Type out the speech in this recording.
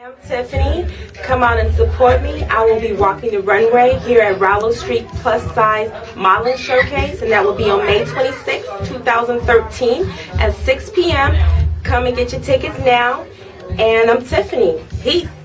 I'm Tiffany. Come out and support me. I will be walking the runway here at Raalow Street Plus Size Modeling Showcase, and that will be on May 26, 2013 at 6 p.m. Come and get your tickets now. And I'm Tiffany. Peace.